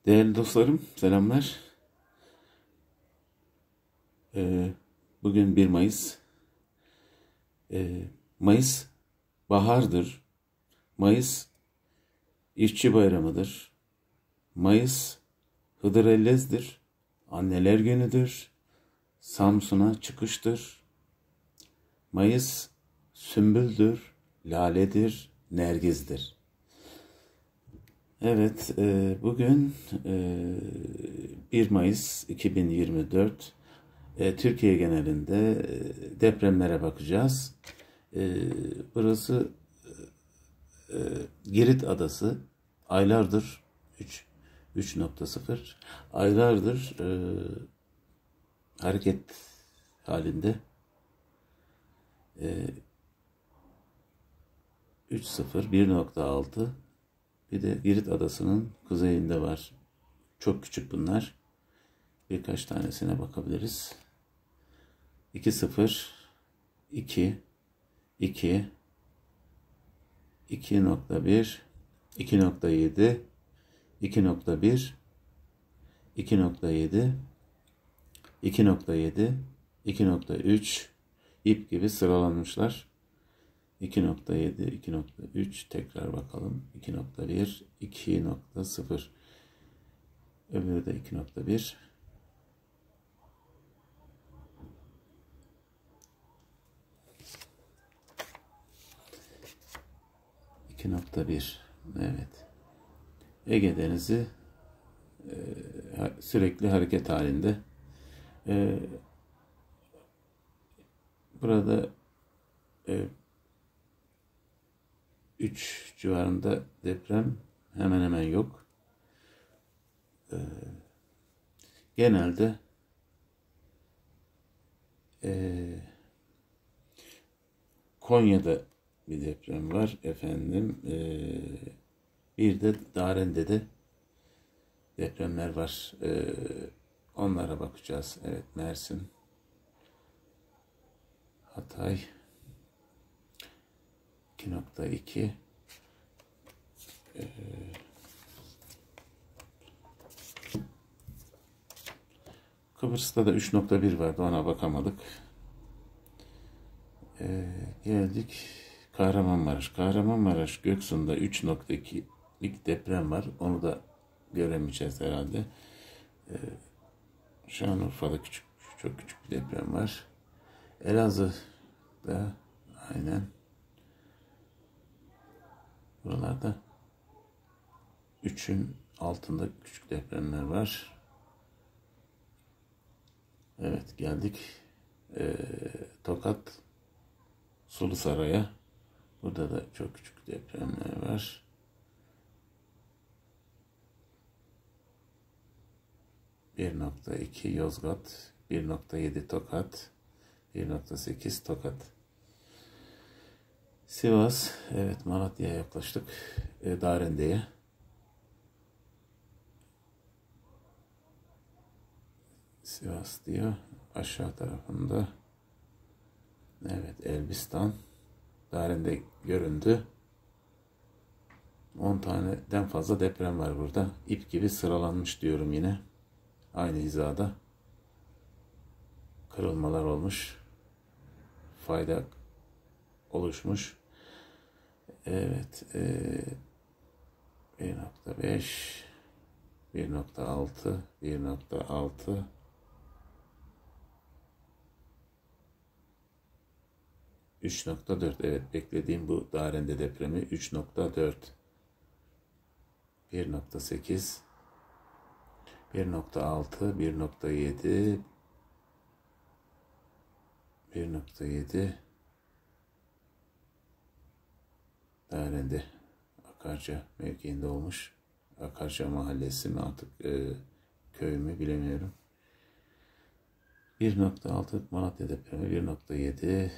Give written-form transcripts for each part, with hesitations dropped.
Değerli dostlarım, selamlar. Bugün 1 Mayıs. Mayıs bahardır. Mayıs işçi bayramıdır. Mayıs Hıdrellez'dir. Anneler günüdür. Samsun'a çıkıştır. Mayıs sümbüldür, laledir, nergizdir. Evet, bugün 1 Mayıs 2024. Türkiye genelinde depremlere bakacağız. Burası Girit Adası. Aylardır 3.0 aylardır hareket halinde. 3.0 1.6. Bir de Girit Adası'nın kuzeyinde var. Çok küçük bunlar. Birkaç tanesine bakabiliriz. 2.0 2 2 2.1 2.7 2.1 2.7 2.7 2.3 ip gibi sıralanmışlar. 2.7 2.3 tekrar bakalım. 2.1 2.0 öbürü de 2.1 2.1. Evet. Ege Denizi sürekli hareket halinde. Burada 3 civarında deprem hemen hemen yok. Genelde Konya'da bir deprem var efendim. Bir de Daren'de depremler var. Onlara bakacağız. Evet, Mersin, Hatay 2.2 Kıbrıs'ta da 3.1 vardı, ona bakamadık. Geldik Kahramanmaraş. Kahramanmaraş Göksu'nda 3.2'lik deprem var. Onu da göremeyeceğiz herhalde. Şanlıurfa'da çok küçük bir deprem var. Elazığ'da aynen. Buralarda 3'ün altında küçük depremler var. Evet, geldik Tokat Sulusaray'a. Burada da çok küçük depremler var. ...1.2 Yozgat, 1.7 Tokat, 1.8 Tokat. Sivas, evet, Malatya'ya yaklaştık. Darende'ye. Sivas diyor. Aşağı tarafında. Evet, Elbistan. Darende göründü. 10 taneden fazla deprem var burada. İp gibi sıralanmış diyorum yine. Aynı hizada. Kırılmalar olmuş. Fayda oluşmuş. Evet. 1.5 1.6 1.6 3.4. Evet, beklediğim bu Darende depremi 3.4 1.8 1.6 1.7 1.7 Darende Akarca mevkiinde olmuş. Akarca mahallesi mi artık köy mü bilemiyorum. 1.6 Malatya depremi 1.7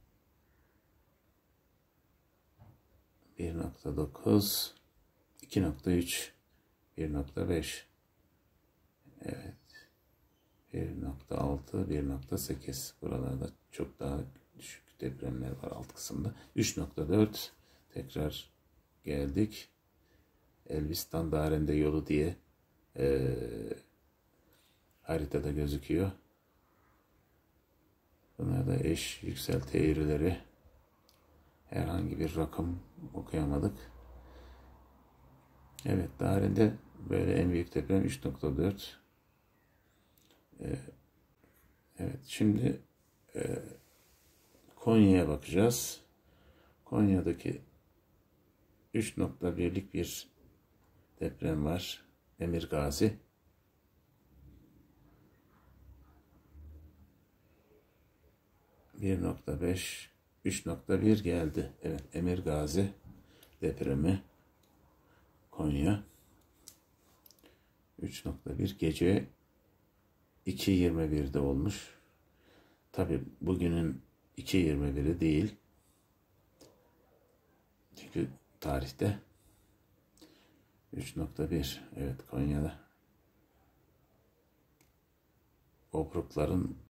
1.9 2.3 1.5 evet 1.6 1.8 buralarda çok daha düşük depremler var alt kısımda. 3.4 tekrar geldik. Elbistan Darende yolu diye haritada gözüküyor. Bunlar da eş yükselti eğrileri. Herhangi bir rakam okuyamadık. Evet, tarihinde böyle en büyük deprem 3.4. Evet, şimdi Konya'ya bakacağız. Konya'daki 3.1'lik bir deprem var. Emirgazi. 1.5, 3.1 geldi. Evet, Emirgazi depremi. Konya. 3.1 gece 2.21'de olmuş. Tabi bugünün 2.21'i değil. Çünkü tarihte 3.1. Evet, Konya'da obrukların